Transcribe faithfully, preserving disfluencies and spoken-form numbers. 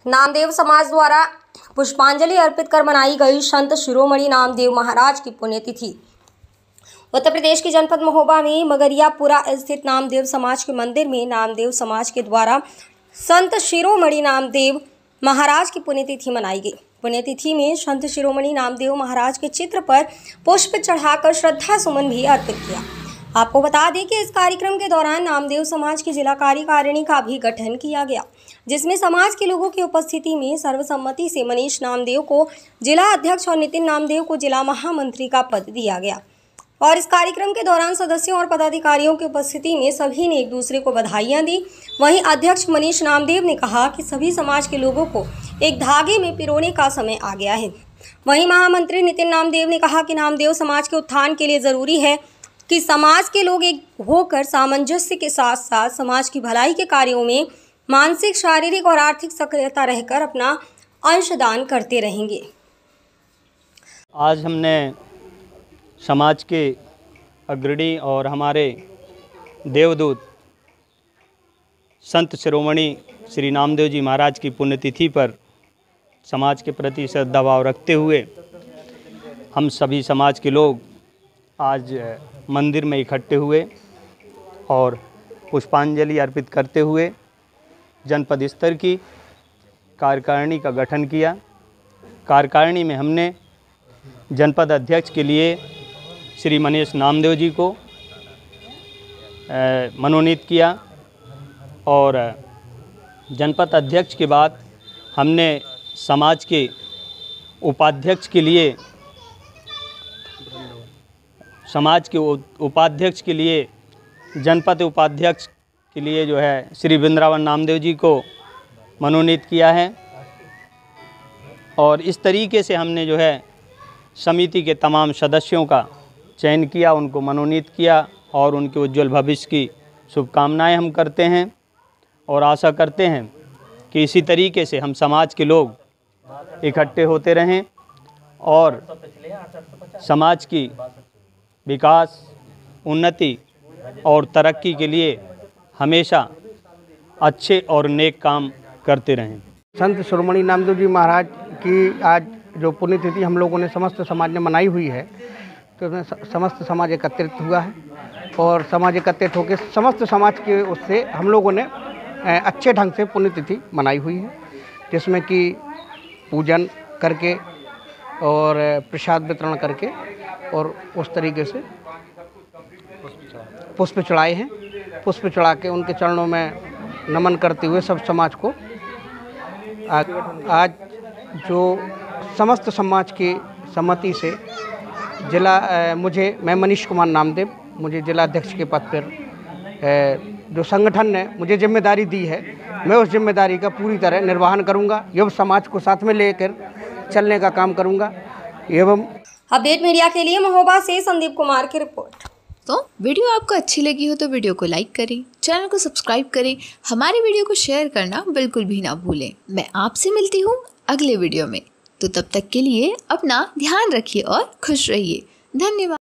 नामदेव समाज द्वारा पुष्पांजलि अर्पित कर मनाई गई संत शिरोमणि नामदेव महाराज की पुण्यतिथि। उत्तर प्रदेश के जनपद महोबा में मगरियापुरा स्थित नामदेव समाज के मंदिर में नामदेव समाज के द्वारा संत शिरोमणि नामदेव महाराज की पुण्यतिथि मनाई गई। पुण्यतिथि में संत शिरोमणि नामदेव महाराज के चित्र पर पुष्प चढ़ाकर श्रद्धा सुमन भी अर्पित किया। आपको बता दें कि इस कार्यक्रम के दौरान नामदेव समाज की जिला कार्यकारिणी का भी गठन किया गया, जिसमें समाज के लोगों की उपस्थिति में सर्वसम्मति से मनीष नामदेव को जिला अध्यक्ष और नितिन नामदेव को जिला महामंत्री का पद दिया गया। और इस कार्यक्रम के दौरान सदस्यों और पदाधिकारियों की उपस्थिति में सभी ने एक दूसरे को बधाइयां दी। वहीं अध्यक्ष मनीष नामदेव ने कहा कि सभी समाज के लोगों को एक धागे में पिरोने का समय आ गया है। वहीं महामंत्री नितिन नामदेव ने कहा कि नामदेव समाज के उत्थान के लिए जरूरी है कि समाज के लोग एक होकर सामंजस्य के साथ साथ समाज की भलाई के कार्यों में मानसिक, शारीरिक और आर्थिक सक्रियता रहकर अपना अंशदान करते रहेंगे। आज हमने समाज के अग्रणी और हमारे देवदूत संत शिरोमणि श्री नामदेव जी महाराज की पुण्यतिथि पर समाज के प्रति श्रद्धा भाव रखते हुए हम सभी समाज के लोग आज मंदिर में इकट्ठे हुए और पुष्पांजलि अर्पित करते हुए जनपद स्तर की कार्यकारिणी का गठन किया। कार्यकारिणी में हमने जनपद अध्यक्ष के लिए श्री मनीष नामदेव जी को मनोनीत किया और जनपद अध्यक्ष के बाद हमने समाज के उपाध्यक्ष के लिए समाज के उपाध्यक्ष के लिए जनपद उपाध्यक्ष के लिए जो है श्री वृंदावन नामदेव जी को मनोनीत किया है। और इस तरीके से हमने जो है समिति के तमाम सदस्यों का चयन किया, उनको मनोनीत किया और उनके उज्जवल भविष्य की शुभकामनाएं हम करते हैं और आशा करते हैं कि इसी तरीके से हम समाज के लोग इकट्ठे होते रहें और समाज की विकास, उन्नति और तरक्की के लिए हमेशा अच्छे और नेक काम करते रहें। संत शिरोमणि नामदेव जी महाराज की आज जो पुण्यतिथि हम लोगों ने समस्त समाज ने मनाई हुई है, तो उसमें समस्त समाज एकत्रित हुआ है और समाज एकत्रित होकर समस्त समाज के उससे हम लोगों ने अच्छे ढंग से पुण्यतिथि मनाई हुई है, जिसमें कि पूजन करके और प्रसाद वितरण करके और उस तरीके से पुष्प चढ़ाए हैं। पुष्प चढ़ा के उनके चरणों में नमन करते हुए सब समाज को आज, आज जो समस्त समाज की सम्मति से जिला मुझे मैं मनीष कुमार नामदेव मुझे जिला अध्यक्ष के पद पर जो संगठन ने मुझे जिम्मेदारी दी है, मैं उस जिम्मेदारी का पूरी तरह निर्वहन करूंगा। युवा समाज को साथ में लेकर चलने का काम करूंगा। एवं अपडेट मीडिया के लिए महोबा से संदीप कुमार की रिपोर्ट। तो वीडियो आपको अच्छी लगी हो तो वीडियो को लाइक करें, चैनल को सब्सक्राइब करें, हमारी वीडियो को शेयर करना बिल्कुल भी ना भूलें। मैं आपसे मिलती हूँ अगले वीडियो में, तो तब तक के लिए अपना ध्यान रखिए और खुश रहिए। धन्यवाद।